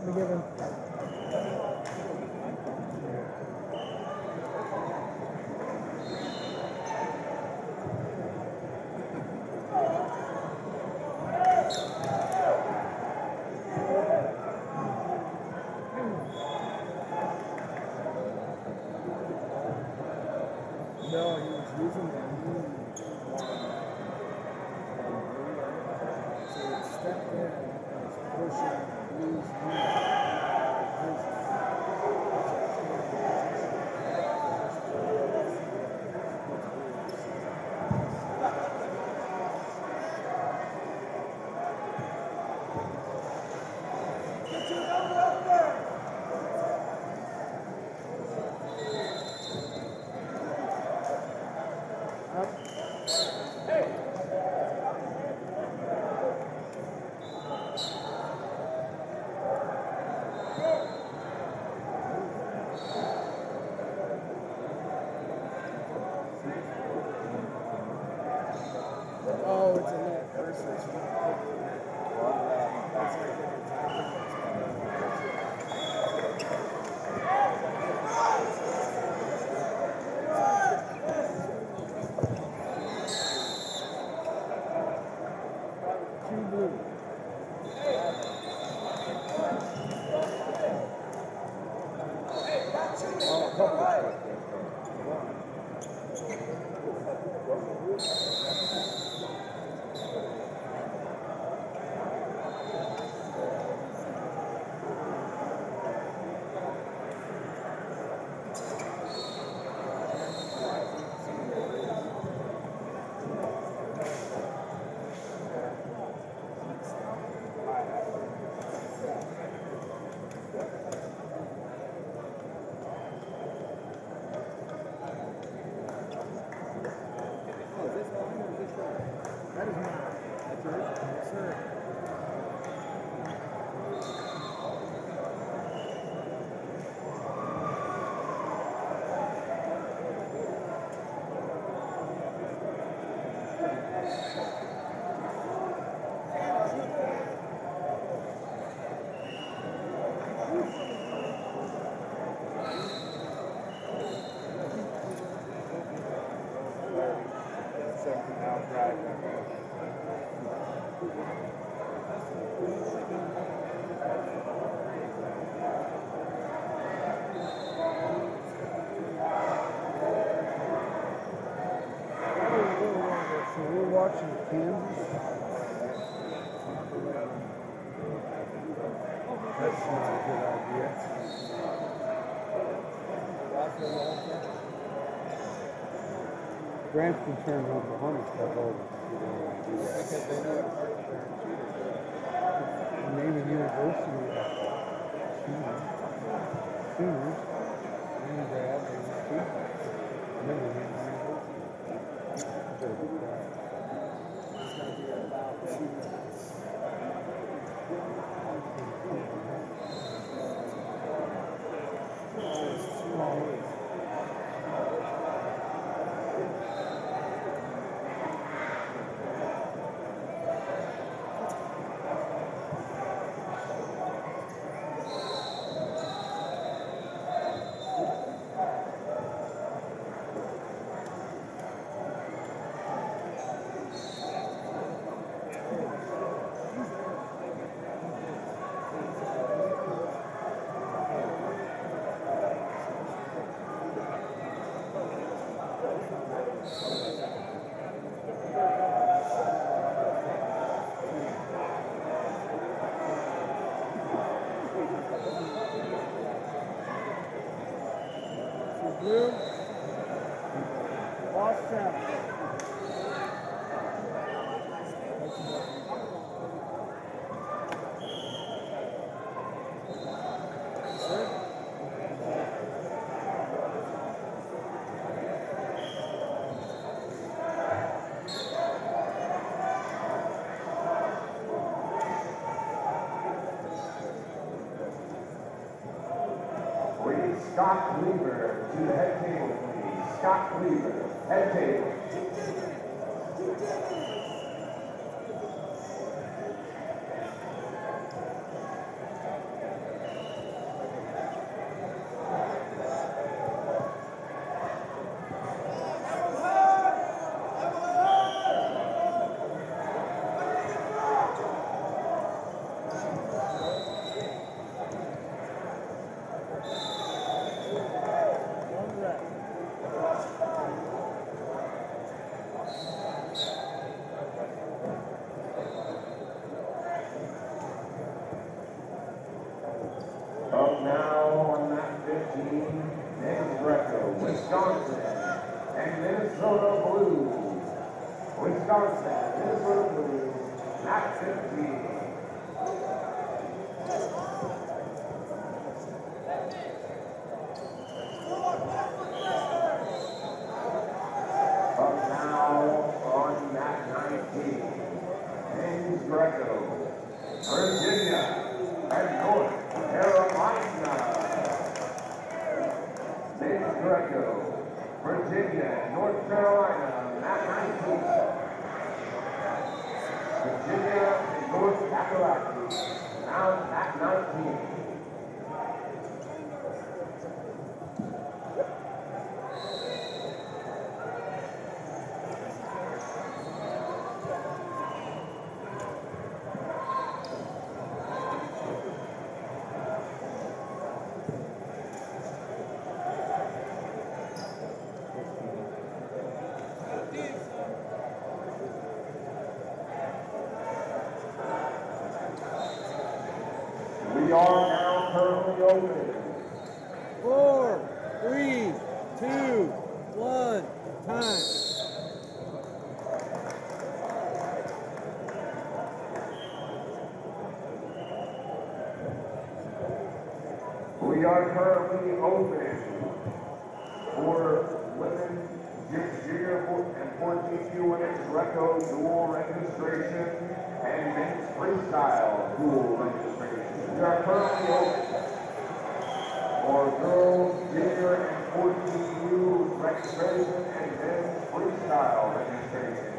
Forgive him. No, he was using the knee. So he stepped in and was pushing Blue's knee. Oh, it's a net versus. That's like Two blue. Oh, a couple of That is mine. That's yours? Yes, sir. So we're watching Kansas. That's not a good idea. Grant's been turning over 100 stuff over. Because they know it's name of university. Sooners. Grad, and Blue, lost center. Scott Weaver to the head table, please. Scott Weaver, head table. men's Greco, Wisconsin, and Minnesota Blues. Wisconsin, Minnesota Blues, MAC 15. Up now on MAC 19, men's Greco, Virginia and North Carolina. Men's Greco, Virginia, North Carolina, MAC 19. Virginia and North Carolina, now MAC 19. We are now currently open. 4, 3, 2, 1, time. We are currently open for women, junior and 14U women's Greco dual registration and men's freestyle dual registration. We are currently open for girls, junior and 14U registration and men's freestyle registration.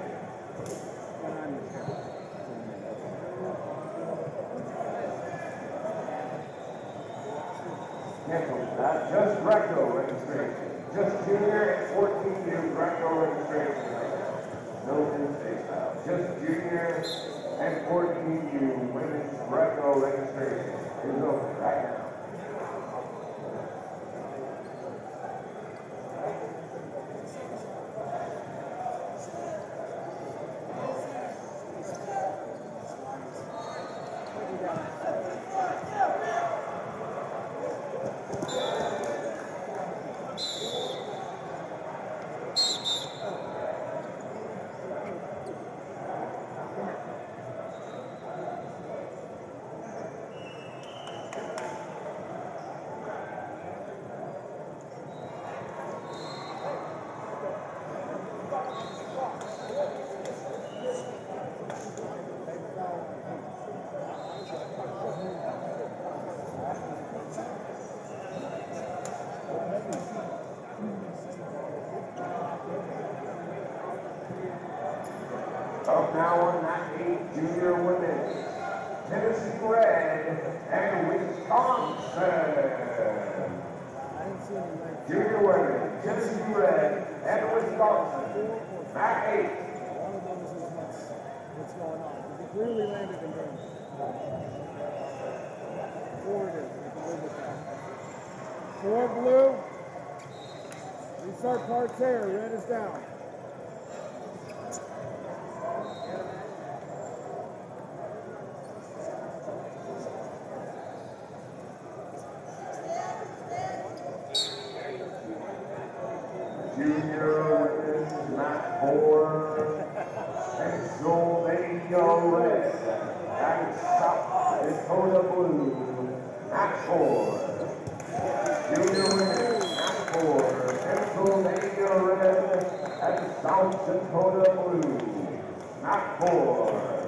Cancel that. Just Greco registration. Just junior and 14U Greco registration. No men's freestyle. Just junior and 14U women's Greco registration is open right now. Up now on that 8 junior women, Tennessee Red and Wisconsin. Junior women, Tennessee Red and Wisconsin. MAC 8. One of them is what's going on. He clearly landed in there. 4 it is. We can live with that. 4 blue. Restart parts there. Red is down. Junior women's MAC 4, Pennsylvania Red and South Dakota Blue, MAC 4. Junior women's MAC 4, Pennsylvania Red and South Dakota Blue, MAC 4.